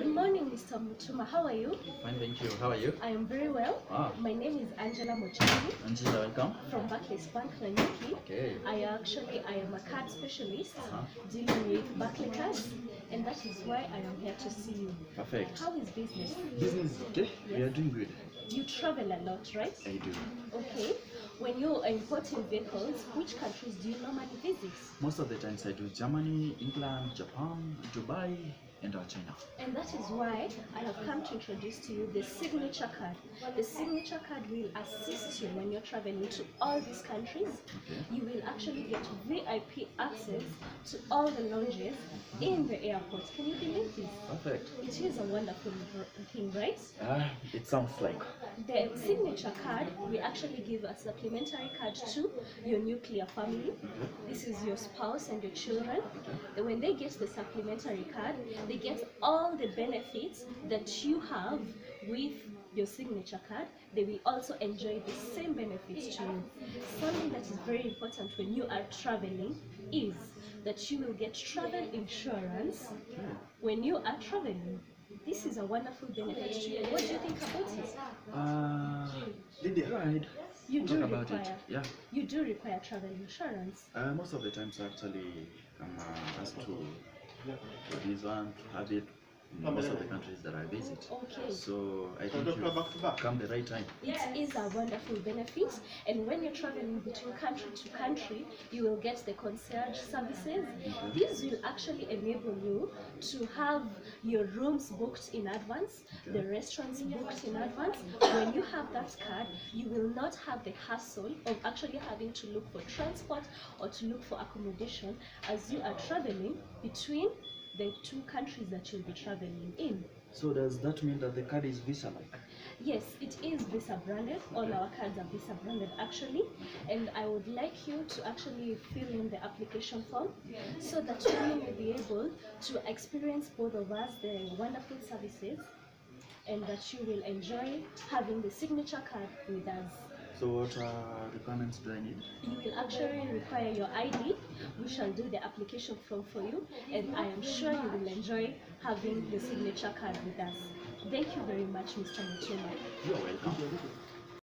morning, Mr. Mutuma. How are you? Fine, thank you. How are you? I am very well. My name is Angela Mochani. Angela, welcome. From Barclays Bank, Nanyuki. Okay. I am a card specialist dealing with Barclays cards, and that is why I am here to see you. Perfect. How is business? Business is okay. Yes. We are doing good. You travel a lot, right? I do. Okay. When you are importing vehicles, which countries do you normally visit? Most of the times I do Germany, England, Japan, Dubai, and China. And that is why I have come to introduce to you the signature card. The signature card will assist you when you're traveling to all these countries. Okay. You will actually get VIP access to all the lounges in the airport. Can you believe this? Perfect. It is a wonderful thing, right? It sounds like. The signature card will actually give a supplementary card to your nuclear family. This is your spouse and your children. And when they get the supplementary card, they get all the benefits that you have with your signature card. They will also enjoy the same benefits to you. Something that is very important when you are traveling is that you will get travel insurance when you are traveling. This is a wonderful benefit to you. What do you think about it? Lydia, right. You do Talk about require, it. Yeah. You do require travel insurance. Most of the times actually I'm asked to this one, to have it in most of the countries that I visit. Okay. So I think you come the right time. It is a wonderful benefit, and when you're traveling between country to country, you will get the concierge services. This will actually enable you to have your rooms booked in advance, the restaurants booked in advance. When you have that card, you will not have the hassle of actually having to look for transport or to look for accommodation as you are traveling between the two countries that you'll be traveling in. So does that mean that the card is Visa-like? Yes, it is Visa branded. All our cards are Visa branded actually. And I would like you to actually fill in the application form so that you will be able to experience both of us the wonderful services and that you will enjoy having the signature card with us. So what requirements do I need? You will actually require your ID. We shall do the application form for you, and I am sure you will enjoy having the signature card with us. Thank you very much, Mr. Mutuma. You're welcome.